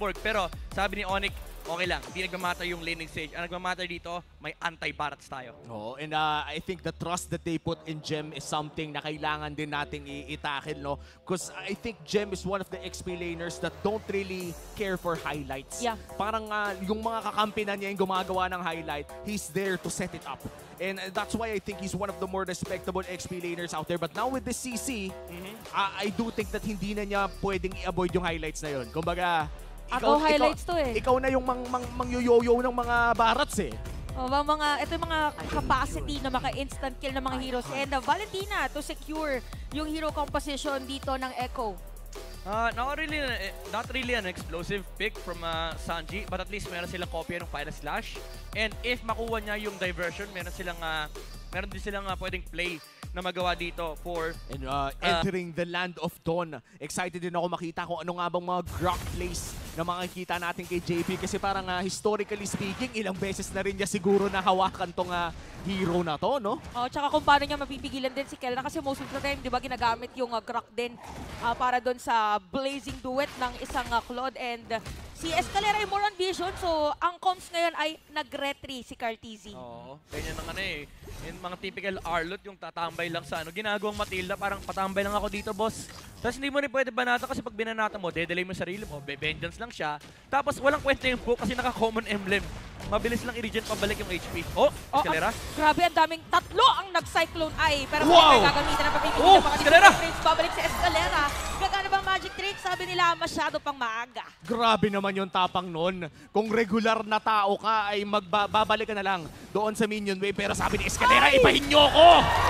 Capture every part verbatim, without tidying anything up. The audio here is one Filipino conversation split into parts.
Borg. Pero sabi ni Onyx, okay lang, hindi nagmamatter yung laning stage. Ang nagmamatter dito, may anti-barats tayo. Oh, and uh, I think the trust that they put in Gem is something na kailangan din nating itakil, no? Because I think Gem is one of the X P laners that don't really care for highlights. Yeah. Parang uh, yung mga kakampi na niya yung gumagawa ng highlight, he's there to set it up. And uh, that's why I think he's one of the more respectable X P laners out there. But now with the C C, mm-hmm. uh, I do think that hindi na niya pwedeng i-avoid yung highlights na yun. Kumbaga, Ikaw, ikaw highlights ikaw, to eh. Ikaw na yung mang, mang, mang-yoyo ng mga barats eh. O, mga, mga, ito yung mga capacity na maka-instant kill ng mga heroes. And uh, Valentina to secure yung hero composition dito ng Echo. Uh, not really, not really an explosive pick from uh, Sanji, but at least meron silang kopya ng Final Slash. And if makuha niya yung diversion, meron silang, uh, meron din silang uh, pwedeng play na magawa dito for and uh, entering uh, the land of Dawn. Excited din ako makita kung ano nga bang mga Grok plays na makikita natin kay J P kasi parang uh, historically speaking, ilang beses na rin niya siguro na hawakan tong uh, hero na to, no? Oh, tsaka kung paano niya mapipigilan din si Kelra kasi most of the time, di ba, ginagamit yung uh, Grok din uh, para doon sa blazing duet ng isang uh, Claude and uh, si Escalera ay more on vision, so ang comms ngayon ay nag-retry si Carteezy. Oo, ganyan ang ano eh. Yung mga typical Arlot, yung tatambay lang sa ano, ginagawang Matilda, parang patambay lang ako dito, boss. Tapos hindi mo rin pwede banata kasi pag binanata mo, dedelay mo sarili mo, be-vengeance lang siya. Tapos walang kwenta yung book kasi naka-common emblem. Mabilis lang i-regen pabalik yung H P. Oh, Escalera. Oh, oh, grabe, ang daming tatlo ang nag-cyclone eye. Pero wow! kung gagamitin na papipigil oh, na baka Escalera! Babalik si Escalera. Gagana bang magic trick? Sabi nila, masyado pang maaga. Grabe naman yung tapang nun. Kung regular na tao ka, ay magbabalik ka na lang doon sa minion wave. Pero sabi ni Escalera, ay! Ipahin nyo ko!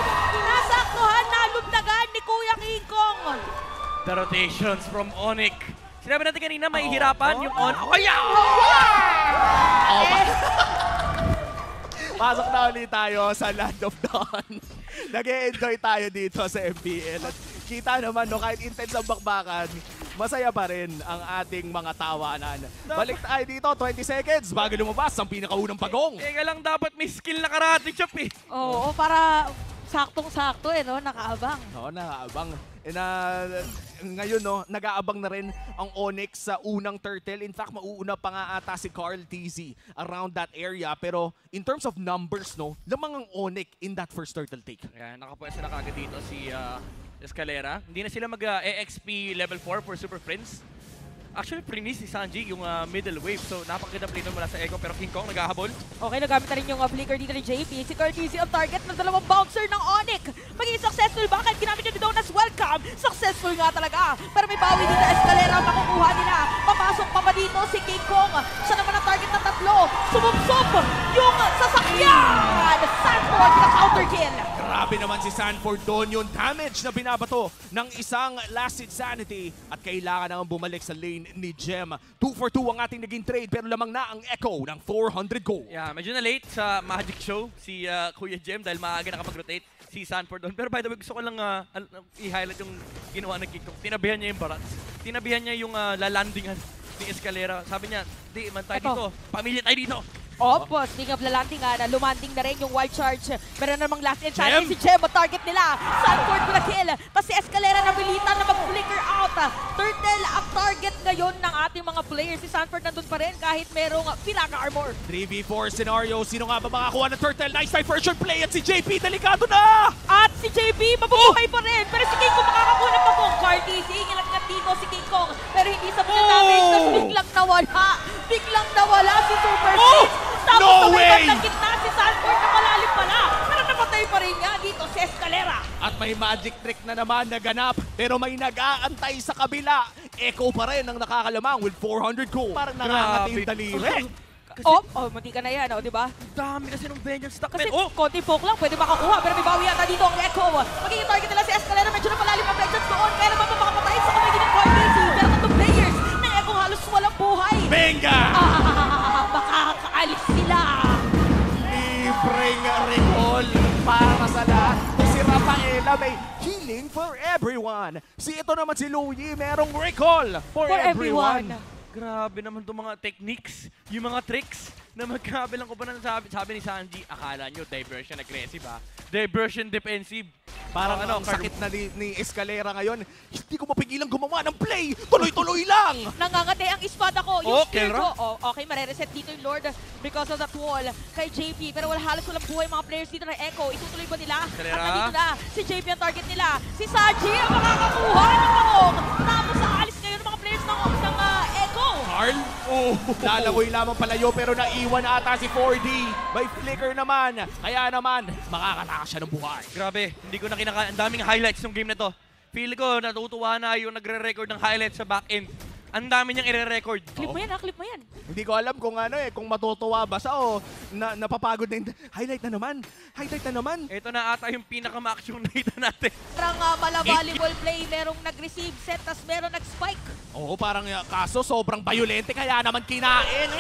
Nasaktuhan na lubnagan ni Kuya King Kong. The rotations from Onyx. Sinabi natin kanina, may hirapan oh, yung on. Oh, yeah! Oh, pasok na ulit tayo sa Land of Dawn. Nag-e-enjoy tayo dito sa M P L. At kita naman, no, kahit intense ang bakbakan, masaya pa rin ang ating mga tawanan. Balik tayo dito, twenty seconds bago lumabas ang pinakaunang pagong. Teka lang, dapat may skill na karate chop eh. Oo, para saktong-sakto eh, no? Nakaabang. Oo, nakaabang. And uh, ngayon, no, nag-aabang na rin ang Onyx sa unang turtle. In fact, mauuna pa nga ata si Carl T Z around that area. Pero in terms of numbers, no, lamang ang Onyx in that first turtle take. Kaya nakapwesa na kagad dito si uh, Escalera. Hindi na sila mag-E X P level four for Super Friends. Actually, prinis si Sanji yung uh, middle wave. So, napakaganda play doon mula sa Echo. Pero King Kong naghahabol. Okay, nagamit na rin yung uh, flicker dito ni J P. Si Carteezy ang target ng dalawang bouncer ng Onyx. Magiging successful ba? Kahit ginamit yung Donas welcome. Successful nga talaga. Pero may bawi dito Escalera ang makukuha nila. Papasok pa ba dito si King Kong? Siya naman ang target ng tatlo. Sumubsob yung sasakyan. Sanford na counter kill. Grabe naman si Sanford doon. Yung damage na binabato ng isang Last Insanity. At kailangan nang bumalik sa lane ni Gem. two for two ang ating naging trade pero lamang na ang Echo ng four hundred gold. Yeah, medyo na late sa Magic Show si uh, Kuya Gem dahil maaga nakapag-rotate si Sanford doon. Pero by the way, gusto ko lang uh, i-highlight yung ginawa ng King Kong. Tinabihan niya yung barats. Tinabihan niya yung uh, lalandingan ni Escalera. Sabi niya, di man tayo Eto. dito. Pamilya tayo dito. Opo, speaking of lalanding nga, na lumanding na rin yung wild charge. Meron namang last insanity si Gem, target nila. Sanford with a kill. Tapos si Escalera na militan na mag-flicker out. Turtle ang target ngayon ng ating mga players. Si Sanford nandun pa rin kahit merong Piraka armor. three v four scenario. Sino nga ba makakuha ng Turtle? Nice diversion play at si J P delikado na! At si J P mabubuhay pa rin. Pero si King Kong makakakuha ng pagong. Carteezy, ilangat dito si King Kong. Pero hindi sa mga damage. Tapos biglang nawala. Biglang nawala si Super Oh! Tapos No sa may way! bandang gitna si Sanford na malalim pala. Pero napatay pa rin niya dito si Escalera. At may magic trick na naman naganap pero may nag-aantay sa kabila. Echo pa rin ang nakakalamang with four hundred gold. Parang nakakati yung daliri. Kasi, Oh, oh, mati ka na yan, oh, di ba? dami kasi ng vengeance stock. Kasi Oh! konti poke lang, pwede makakuha. Pero may bawi yata dito ang Echo. Magiging target nila si Escalera. Medyo na malalim ang vengeance doon. Kaya naman makapatay sa kamay din ng Carteezy. Pero tatlong players na Echo halos walang buhay. Benga! Ah, makakaalis sila. Libreng recall para sa lahat. Si Rafaela may healing for everyone. Si ito naman si Louie, merong recall for, For everyone. everyone. Grabe naman itong mga techniques, yung mga tricks na magkabilang ko pa na sabi, sabi ni Sanji, akala nyo diversion aggressive ha? Diversion defensive. Parang Oh, ano, ang card- sakit na ni, ni Escalera ngayon. Hindi ko mapigilang gumawa ng play. Tuloy-tuloy lang. Nangangate ang espada ko. Yung Oh, spear Kelra. ko. Oh, okay, marereset dito yung Lord because of that wall kay J P. Pero wala halos walang buhay mga players dito ng Echo. Itutuloy ba nila? Kelra. At nandito na si J P ang target nila. Si Saji ang makakakuha ng bangong. Tapos aalis ngayon ng mga players ng, ng uh, Echo. Carl. Oh. Lalagoy lamang palayo pero naiwan ata si four D. May flicker naman. Kaya naman, makakatakas siya ng buhay. Grabe, hindi ko na kinaka... Ang daming highlights ng game na to. Feel ko, natutuwa na yung nagre-record ng highlights sa back-end. Ang dami niyang ire-record. Clip mo yan ha, clip mo yan. Hindi ko alam kung ano eh, kung matutuwa ba sa o na, napapagod na yung highlight na naman. Highlight na naman. Ito na ata yung pinaka-max yung nakita natin. Parang uh, mala volleyball play, merong nag-receive set, tas meron nag-spike. Oo, parang uh, kaso sobrang violente kaya naman kinain.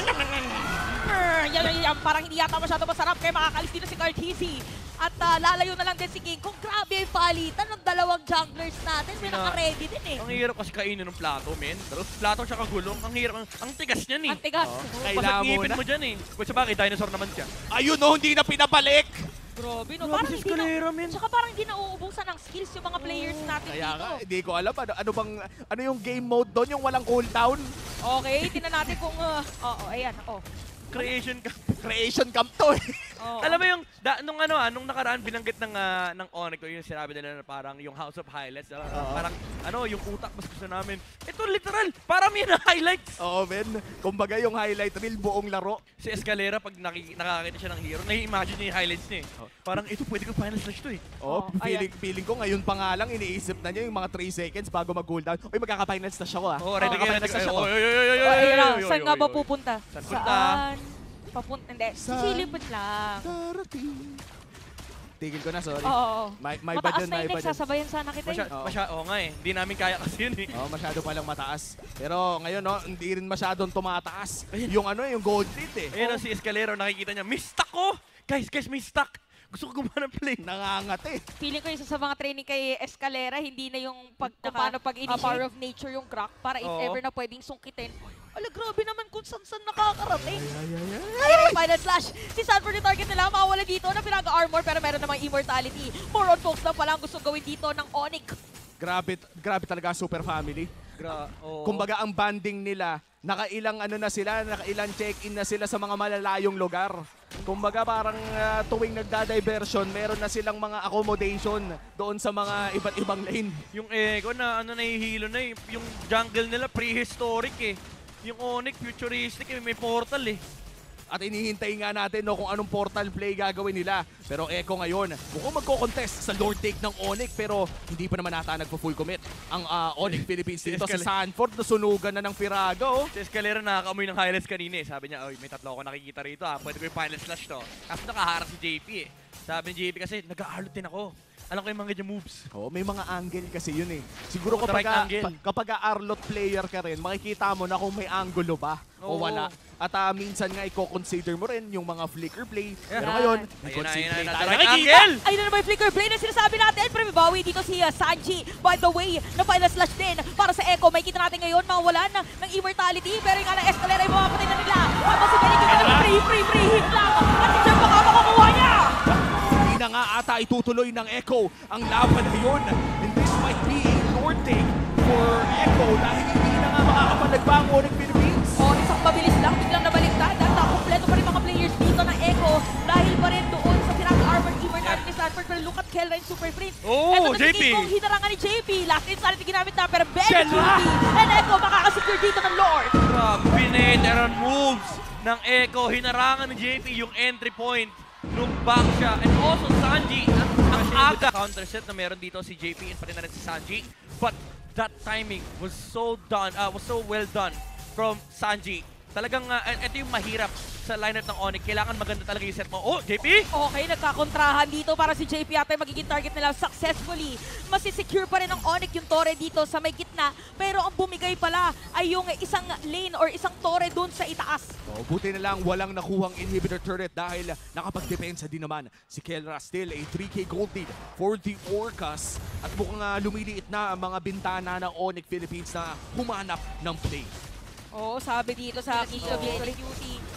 Brr, yan, yan, yan. Parang hindi yata masyado masarap kaya makakalis dito si Cartesi. At uh, lalayo na lang din si King. Kung grabe yung palitan ng dalawang junglers natin, may Na- naka-ready din eh. Ang hirap kasi kainin ng plato, men. Pero plato siya kagulong. Ang hirap. Ang, ang tigas niyan eh. Ang tigas. Oo. Oh, Kailangan Pasat mo ngipin na. mo dyan eh. Kung sa bagay, dinosaur naman siya. Ayun no, hindi na pinabalik. Grabe no, Grabe parang si hindi na, Escalera, men. tsaka parang hindi na uubusan ng skills yung mga players natin Kaya dito. nga, hindi ko alam ano, ano bang ano yung game mode doon, yung walang cooldown. Okay, tingnan natin kung, uh, oo, ayan, oh. Creation ka. Creation camp to eh. Oh. Alam mo yung, da, nung ano ah, nung nakaraan binanggit ng, ah, ng Onyx ko yung sinabi nila na parang yung House of Highlights. ah, Oo. Parang ano, yung utak mas gusto namin. Ito literal, parang yun ang highlights. Oo, men. Kumbaga yung highlight reel buong laro. Si Escalera, pag naki, nakakita siya ng hero, nai-imagine niya yung highlights niya eh. Oh. Parang ito, pwede ko final slash to eh. Oh, Oh, feeling, feeling ko ngayon pa nga lang iniisip na niya yung mga three seconds bago mag-cooldown. Uy, magkaka-finals na siya ko ah. Oh, ready kayo, ready Magkaka-finals na kayo. siya ko. Oy, oy, oy, oy, oy, Oh, oy, ayun na, oy, oy, saan oy, nga ba oy. pupunta? Saan punta? Saan? Papunta, hindi. Saan? Sisilipin lang. Darating. Tigil ko na, sorry. Oo, oo. May, may bad Mataas yun, na may yung bad next, yun. sasabayan sana kita Masya, eh. Oo. masya, oo nga eh. Hindi namin kaya kasi yun eh. Oh, masyado palang mataas. Pero ngayon, no, hindi rin masyadong tumataas. Yung ano, yung gold lead eh. Ayun oh. Si Escalera, nakikita niya, miss stuck ko! Guys, guys, miss stuck! Gusto ko gumawa ng play. Nangangati. Feeling ko isa sa mga training kay Escalera, hindi na yung pag, kung Naka- paano pag-initiate. power of nature yung crack para if Oo. ever na pwedeng sungkitin. Ala, grabe naman kung saan-saan nakakarating. Ay, ay, ay. Ayun yung final slash. Si Sanford yung target nila, mawala dito na pinag-armor pero meron namang immortality. More on folks lang pala ang gusto gawin dito ng Onyx. Grabe, grabe talaga ang super family. Gra oo. Kumbaga ang banding nila, nakailang ano na sila, nakailang check-in na sila sa mga malalayong lugar. Kumbaga parang ah, tuwing nagda-diversion, meron na silang mga accommodation doon sa mga iba't ibang lane. Yung Echo na ano nahihilo na eh. Yung jungle nila prehistoric eh. Yung Onyx futuristic eh. May portal eh. At inihintay nga natin no, kung anong portal play gagawin nila. Pero Echo ngayon, mukhang magko-contest sa Lord Take ng Onyx pero hindi pa naman nata nagpo-full commit. Ang ah, Onyx Philippines dito si Escalate. Sanford na sunugan na ng Firago. Si Escalera nakakamoy ng highlights kanina eh. Sabi niya, oy, may tatlo ako nakikita rito ah. Pwede ko yung final slash to. Kaso nakaharap si J P eh. Sabi ni J P kasi, nag-aarlot din ako. Alam ko yung mga ganyan moves. Oh, may mga angle kasi yun eh. Siguro Oo, kapag, direct angle. pa- kapag Arlot player ka rin, makikita mo na kung may angulo ba o Oo. wala. At ah, minsan nga i-consider mo rin yung mga flicker play. Pero Yan. ngayon, Ayun na, i-consider ayun na, tayo. direct Nakikita! angle! Ayun na naman yung flicker play na sinasabi natin. Pero may bawi dito si uh, Sanji. By the way, na final slash din para sa Echo. May kita natin ngayon, mawalan ng, ng immortality. Pero yung nga na Escalera yung mapapatay na nila. Tapos si Benny kita na free, free, free hit lang. At si Jeff baka makukuha niya. Hindi na nga ata itutuloy ng Echo ang laban na yun. And this might be a Lord Take for Echo dahil hindi na nga makakapalagba ang Onyx Philippines. O, isang mabilis lang, biglang nabaliktad. At uh, kompleto pa rin mga players dito ng Echo dahil pa rin doon sa pinaka-armor immortality ni Sanford. Pero look at Kelra and Super Prince. Oh, Eto na J P. si King, hinarangan ni J P. Last insanity ginamit na, pero very Kelra! J P. And Echo makakasecure dito ng Lord. Grabe, pinederan moves ng Echo. Hinarangan ni J P yung entry point nung back siya. And also Sanji, ang, ang aga counter set na meron dito si J P and pati na rin si Sanji. But that timing was so done, uh, was so well done from Sanji. Talagang, uh, ito yung mahirap sa lineup ng Onyx. Kailangan maganda talaga yung set mo. Oh, J P! Okay, nagkakontrahan dito para si J P ata yung magiging target nila successfully. Masisecure pa rin ng Onyx yung Torre dito sa may gitna. Pero ang bumigay pala ay yung isang lane or isang Torre dun sa itaas. Oh, buti na lang walang nakuhang inhibitor turret dahil nakapagdepensa din naman si Kelra. Still a three K gold lead for the Orcas. At mukhang uh, lumiliit na ang mga bintana ng Onyx Philippines na humanap ng play. Oo, sabi dito sa King of Duty,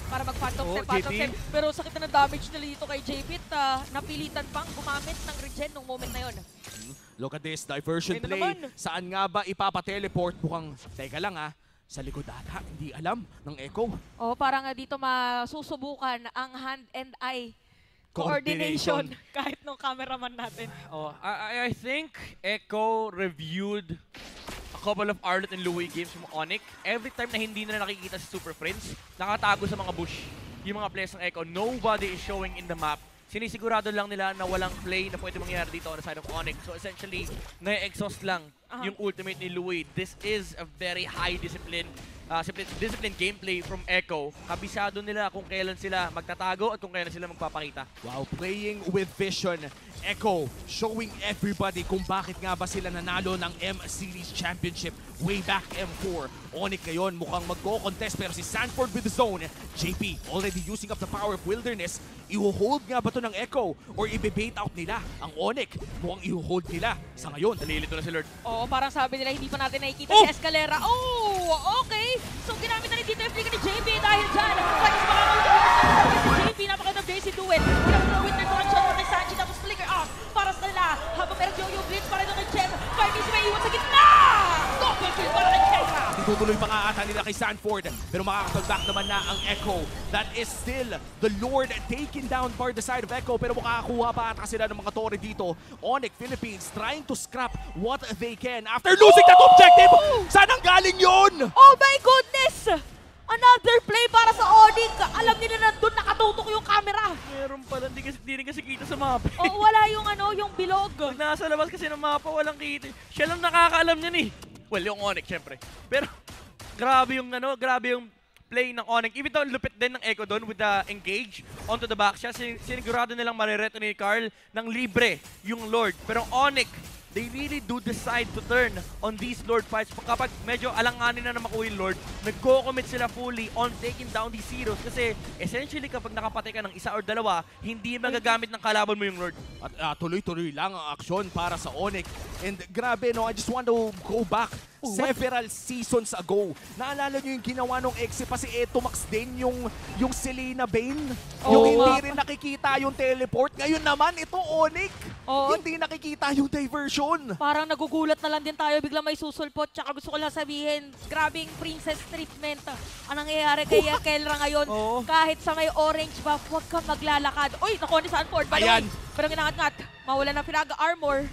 para mag-phantom Oh, step, phantom J P. step. Pero sakit na ng damage nila dito kay J P at ah, napilitan pang gumamit ng regen nung moment na yun. Look at this, diversion Ayun na play. naman. Saan nga ba ipapateleport? Mukhang, teka lang ah, sa likod ata, hindi alam ng Echo. Oh, parang nga dito masusubukan ang hand and eye coordination, kahit nung cameraman natin. Oh, I, I think Echo reviewed a couple of Arlott and Louis games from Onyx. Every time na hindi na nakikita si Super Friends, nakatago sa mga bush yung mga players ng Echo. Nobody is showing in the map. Sinisigurado lang nila na walang play na pwede mangyari dito on the side of Onyx. So essentially, na-exhaust lang Aha. yung ultimate ni Louis. This is a very high discipline uh, discipline gameplay from Echo. Kabisado nila kung kailan sila magtatago at kung kailan sila magpapakita. Wow, playing with vision. Echo showing everybody kung bakit nga ba sila nanalo ng M-Series Championship way back M four. Onyx ngayon mukhang magko-contest pero si Sanford with the zone. J P already using up the power of Wilderness. I-hold nga ba to ng Echo or i-bait out nila ang Onyx? Mukhang i-hold nila sa ngayon. Nalilito na si Lord. Oo, parang sabi nila hindi pa natin nakikita Oh! si Escalera. Oh, okay. So ginamit na rin dito yung flicker ni J P dahil dyan. Pwede sa mga si J P, napakagandang Daisy duel. Ginamit with the control for kay Sanji tapos flicker off para sa nila. Habang meron Yo-Yo Blitz para ito kay Jem. Carniz may iwan sa gitna! Double kill para kay Chesa! Itutuloy pa nga ata nila kay Sanford pero makakatag-back naman na ang Echo. That is still the Lord taking down by the side of Echo pero makakakuha pa ata sila ng mga tore dito. Onyx Philippines trying to scrap what they can after losing that objective. Saan ang galing yun? Oh my goodness! Another play para sa Onyx. Alam nila na doon nakatutok yung camera. Meron pala, hindi, kasi, hindi rin kasi kita sa mapa. Oo, wala yung ano, yung bilog. Pag nasa labas kasi ng mapa, walang kita. Siya lang nakakaalam niyan eh. Well, yung Onyx, syempre. Pero, grabe yung ano, grabe yung play ng Onyx. Even though lupit din ng Echo doon with the engage onto the back shot, sin sinigurado nilang marireto ni Carl ng libre yung Lord. Pero Onyx, they really do decide to turn on these Lord fights. Kapag medyo alanganin na na makuha yung Lord, nagko-commit sila fully on taking down these heroes. Kasi essentially kapag nakapatay ka ng isa or dalawa, hindi magagamit ng kalaban mo yung Lord. At uh, tuloy-tuloy lang ang aksyon para sa Onyx. And grabe, no, I just want to go back several seasons ago. Naalala nyo yung ginawa nung Exe pa si Etomax din, yung, yung Selena Bane? Oo yung hindi nga. rin nakikita yung teleport. Ngayon naman, ito Onyx. Oo. Hindi nakikita yung diversion. Parang nagugulat na lang din tayo, biglang may susulpot. Tsaka gusto ko lang sabihin, grabing princess treatment ang nangyayari kay Kelra ngayon. Oo. Kahit sa may orange buff, huwag kang maglalakad. Uy, nakuha ni Sanford. By the way, Ayan. pero ginangat-ngat, mawala ng Pinaga armor.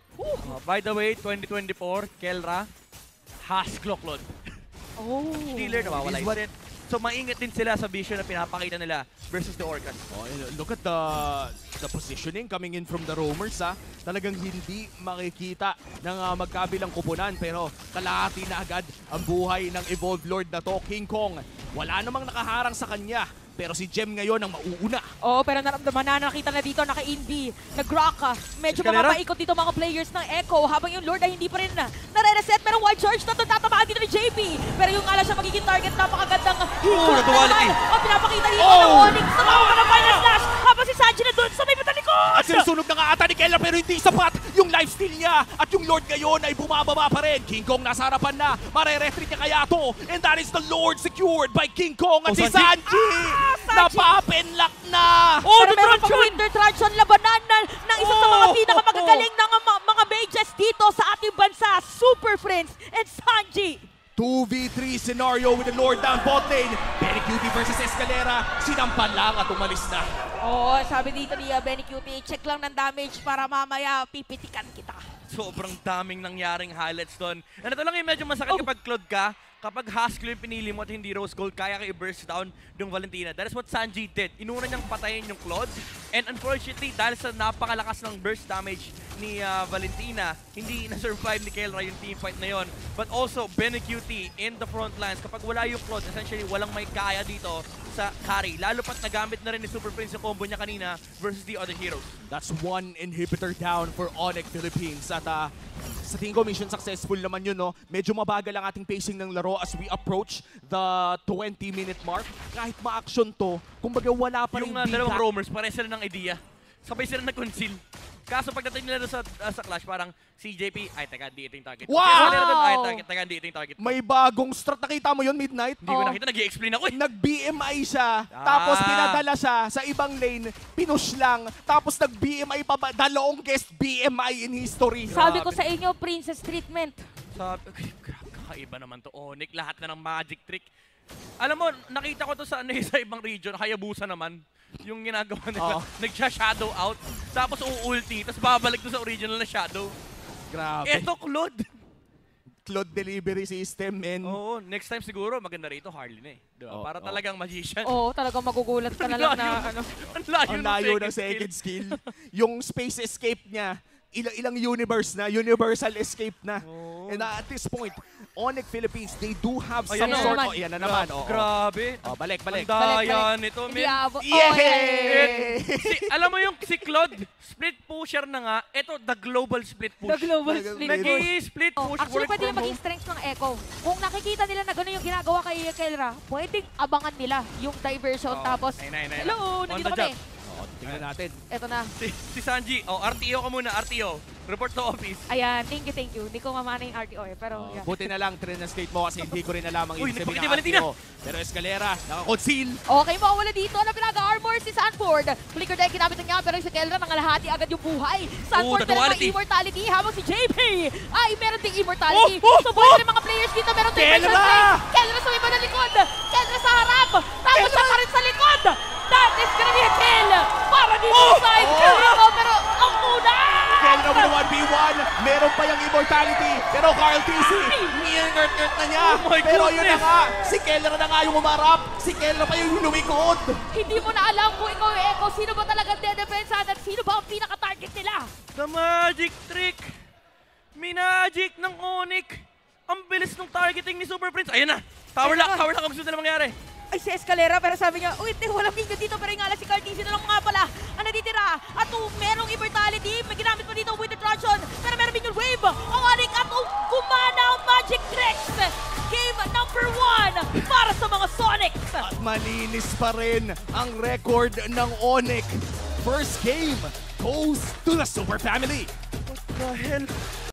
Uh, by the way, twenty twenty-four, Kelra has Clocklord. Oh. Stealer, nawawala It is yung what- set. So maingat din sila sa vision na pinapakita nila versus the Orcas. Oh, and look at the the positioning coming in from the roamers, ha. Talagang hindi makikita ng uh, magkabilang kupunan pero kalahati na agad ang buhay ng Evolved Lord na to. King Kong, wala namang nakaharang sa kanya. Pero si Jem ngayon ang mauuna. Oo, pero naramdaman na nakita na dito, naka-Invi, nag-rock. Medyo Escalera? mapapaikot dito mga players ng Echo habang yung Lord ay hindi pa rin na nare-reset. Pero wild charge na ito, tatamaan dito ni J P. Pero yung nga lang siya magiging target, napakagandang Oh, nag-duality. Ang pinapakita dito Oh! ng Onyx. Tumawa pa ng final slash habang si Sanji na doon sa may matalikod. At sinusunog na nga ata ni Kella pero hindi sapat yung lifesteal niya. At yung Lord ngayon ay bumababa pa rin. King Kong nasa harapan na. Mare-retreat niya kaya to. And that is the Lord secured by King Kong. At Oh, si Sanji. Sanji, Ah, Sanji. napapenlock na. Oh, Pero the meron pang Truncheon! Winter Truncheon labanan na, ng isa sa mga Oh! pinakamagagaling ng mga, mga mages dito sa ating bansa, Super Friends and Sanji. two v three scenario with the Lord down bot lane. Benny Cutie versus Escalera. Sinampan lang at umalis na. Oo, sabi dito ni uh, Benny Cutie, check lang ng damage para mamaya pipitikan kita. Sobrang daming nangyaring highlights doon. And ito lang yung medyo masakit Oh. kapag Claude ka, kapag Haskell yung pinili mo at hindi Rose Gold, kaya ka i-burst down yung Valentina. That is what Sanji did. Inuna niyang patayin yung Claude. And unfortunately, dahil sa napakalakas ng burst damage ni uh, Valentina, hindi na-survive ni Kelra yung team fight na yon. But also, Benecutie in the front lines. Kapag wala yung Claude, essentially walang may kaya dito sa carry. Lalo pat nagamit na rin ni Super Prince yung combo niya kanina versus the other heroes. That's one inhibitor down for Onyx Philippines. At uh, sa tingin ko, mission successful naman yun, no? Medyo mabagal ang ating pacing ng laro as we approach the twenty minute mark. Kahit ma-action to, kumbaga wala pa rin Yung uh, dalawang bigat. roamers, pare sila ng idea. Sabay sila nag-conceal. Kaso pagdating nila doon sa, uh, sa Clash, parang si J P, ay teka, di ito yung target. Wow! Si Escalera doon, ay teka, teka, di ito yung target. May bagong strat. Nakita mo yun, Midnight? Hindi ko Oh. nakita, nag-i-explain ako eh. Nag-B M I siya, Ah. tapos pinadala siya sa ibang lane, pinush lang, tapos nag-B M I pa ba? The longest B M I in history. Sabi ko Grabe. sa inyo, princess treatment. Sabi, grabe, kakaiba naman to, Onyx. Lahat na ng magic trick. Alam mo, nakita ko to sa, ano, eh, sa ibang region, Hayabusa naman. Yung ginagawa nila, Oo. nagsha-shadow out, tapos uulti, tapos babalik to sa original na shadow. Grabe. Eto, Claude. Cloud delivery system, man. Oo, next time siguro, maganda rito, Harley na eh. Diba? Oo, Para oo. talagang magician. Oo, talagang magugulat ka na lang na ano. Ang layo, Ang layo ng second skill. Yung space escape niya, ilang ilang universe na, universal escape na. Oo. And uh, at this point, Onyx Philippines, they do have Ayan some na sort naman. of... Ayan na naman. oo. Grabe. Oh, balik, balik. Ang daya Balik, nito, Hindi men. abo- Oh, Yay! ayan. Si, alam mo yung si Claude, split pusher na nga. Ito, the global split push. The global Nag- split nag- push. Nag-i-split Oh, push, actually, work pwede from na maging home. strength ng Echo. Kung nakikita nila na gano'n yung ginagawa kay Kelra, pwedeng abangan nila yung diversion. Oo. Tapos, Ayun na, ayun na, ayun na. hello, On nandito the kami. job. Oh, tingnan natin. Eto na. Si, si Sanji, oh, R T O ka muna, R T O. Report to office. Ayan, thank you, thank you. Hindi ko mamana yung R T O eh, pero Oh, yeah. buti na lang, translate mo kasi hindi ko rin alam ang Uy, ibig sabihin hindi ng Valentina. R T O. Pero Escalera, naka-conceal. Okay, mawala dito na pinag-armor si Sanford. Flicker deck ginamit na niya, pero si Kelra nangalahati agad yung buhay. Sanford Oh, the meron duality. ng immortality, habang si J P ay meron ding immortality. Oh, oh, so, pwede oh! rin mga players dito, meron din Kelra! version strength. Kelra sa iba na likod. Kelra sa harap. Tapos siya pa rin sa likod. That is gonna be a kill. Para dito Oh! sa side. Oh! Kelra, pero ang una. Kelra with one v one. Meron pa yung immortality. Pero Carl T C, ngirt-ngirt na niya. Oh my Pero yun na goodness. nga, si Kelra na nga yung umarap. Si Kelra pa yung lumikod. Hindi mo na alam kung ikaw yung Echo. Sino ba talaga dedepensa at sino ba ang pinaka-target nila? The magic trick. Minagic ng Onyx. Ang bilis ng targeting ni Super Prince. Ayun na. Tower lock, tower lock. Ang gusto nila mangyari. Ay, si Escalera, pero sabi niya, uy, hindi, walang video dito, pero yung nga lang si Cartesi na lang nga pala ang natitira. At uh, merong immortality, may ginamit pa dito with the Truncheon, pero meron din yung wave. Ang Onyx at uh, gumana ang magic tricks. Game number one para sa mga Sonics. At malinis pa rin ang record ng Onyx. First game goes to the Super Family. What the hell?